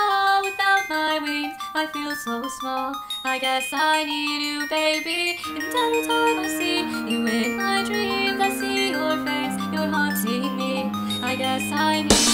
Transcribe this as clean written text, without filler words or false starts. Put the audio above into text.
fall without my wings. I feel so small, I guess I need you, baby. And every time I see you in my dreams, I see your face, you're haunting me. I guess I need